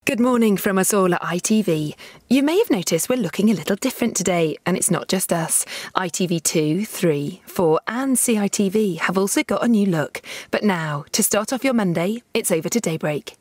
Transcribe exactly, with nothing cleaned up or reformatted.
Good morning from us all at I T V. You may have noticed we're looking a little different today, and it's not just us. I T V two, three, four and C I T V have also got a new look. But now, to start off your Monday, it's over to Daybreak.